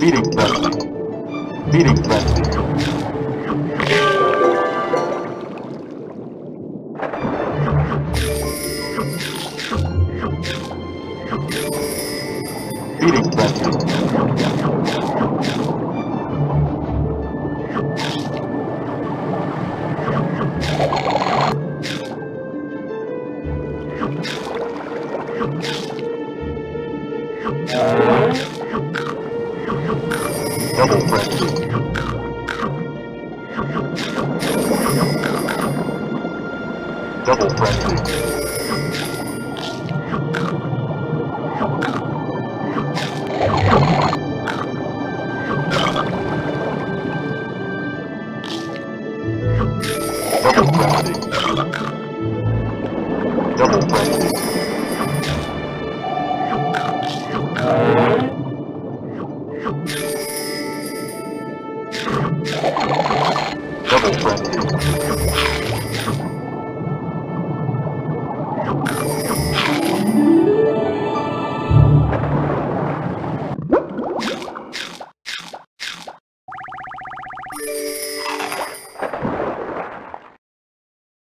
Feeding frenzy. Feeding frenzy. Feeding frenzy. Double frenzy. Double frenzy. Double frenzy. Double frenzy. Double frenzy.